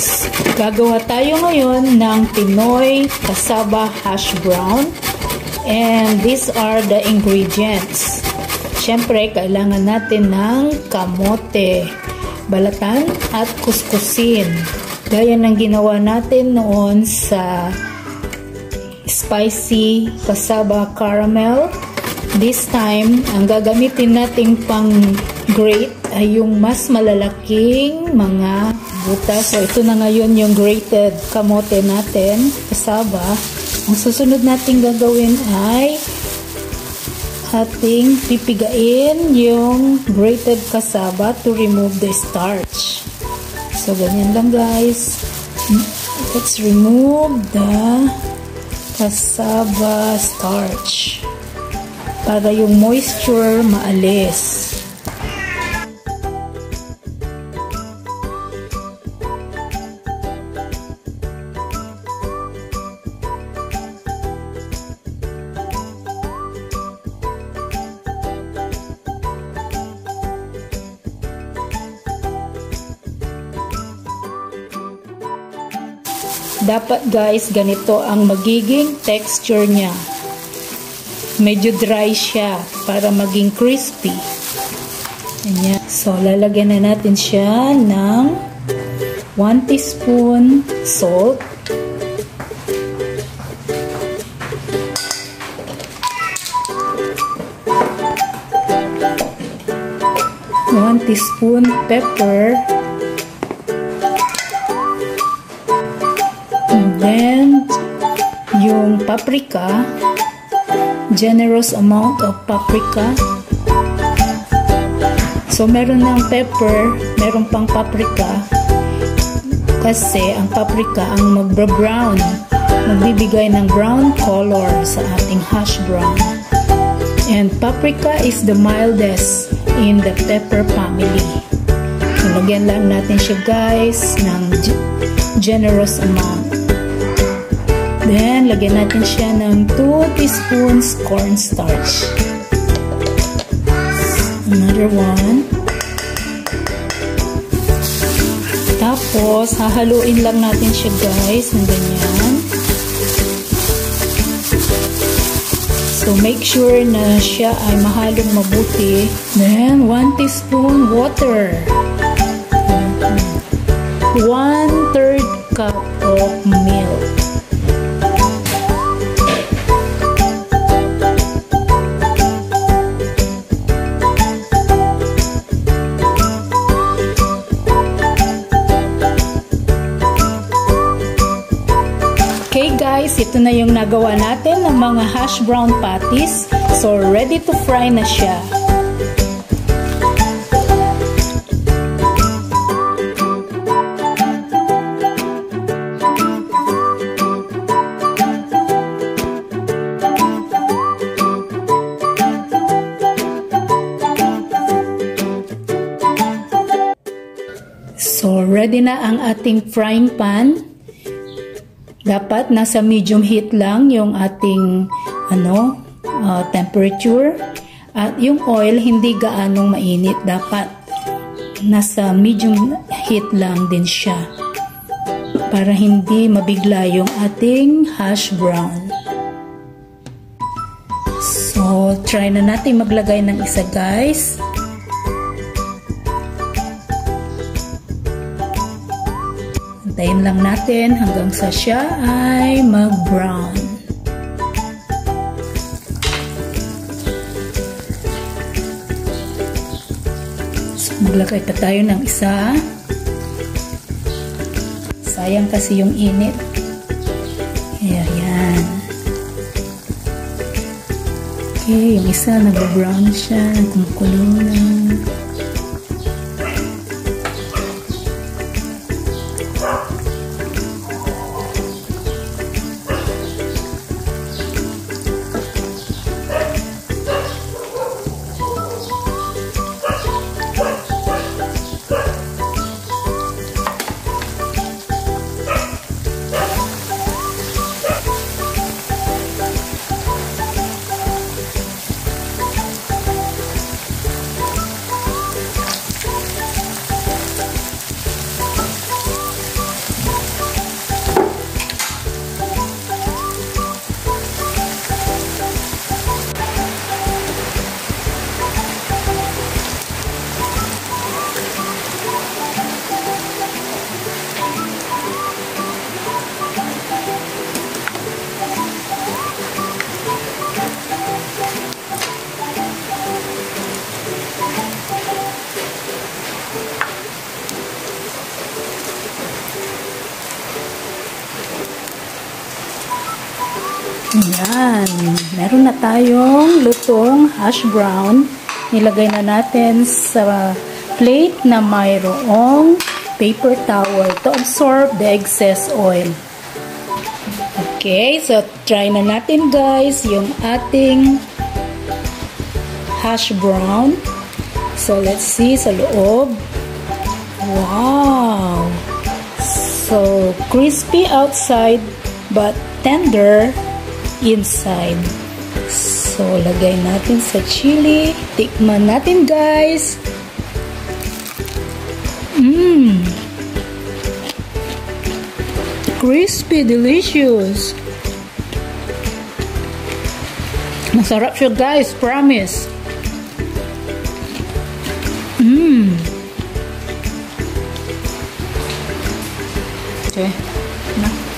guys, gagawa tayo ngayon ng Pinoy Cassava Hash Brown. And these are the ingredients. Siyempre, kailangan natin ng kamote, balatan at kuskusin. Gaya ng ginawa natin noon sa spicy cassava caramel. This time, ang gagamitin nating pang grate ay yung mas malalaking mga butas. So, ito na ngayon yung grated kamote natin, cassava. Ang susunod natin gagawin ay ating pipigain yung grated cassava to remove the starch. So, ganyan lang guys. Let's remove the cassava starch para yung moisture maalis. Dapat guys, ganito ang magiging texture niya. Medyo dry siya para maging crispy. Ganyan. So, lalagyan na natin siya ng 1 teaspoon salt. One teaspoon pepper. Then, yung paprika, generous amount of paprika. So, meron ng pepper, meron pang paprika. Kasi, ang paprika ang magba-brown. Magbibigay ng brown color sa ating hash brown. And paprika is the mildest in the pepper family. So, lagyan lang natin siya guys ng generous amount. Then, lagyan natin siya ng 2 teaspoons cornstarch. Another one. Tapos, hahaluin lang natin siya guys ng ganyan. So, make sure na siya ay mahalong mabuti. Then, 1 teaspoon water. 1/3 cup of milk. Okay guys, ito na yung nagawa natin ng mga hash brown patties. So, ready to fry na siya. So, ready na ang ating frying pan. Dapat nasa medium heat lang yung ating temperature. At yung oil hindi gaanong mainit. Dapat nasa medium heat lang din siya. Para hindi mabigla yung ating hash brown. So, try na natin maglagay ng isa guys. Antayin lang natin hanggang sa siya ay mag-brown. So, maglagay pa tayo ng isa. Sayang kasi yung init. Ayan. Okay, yung isa nag-brown siya, kumukulo na. Ayan. Meron na tayong lutong hash brown. Nilagay na natin sa plate na mayroong paper towel to absorb the excess oil. Okay, so try na natin guys yung ating hash brown. So let's see sa loob. Wow! So crispy outside but tender inside. So lagay natin sa chili. Tikman natin guys. Crispy, delicious. Masarap siya guys, promise. Okay. Na.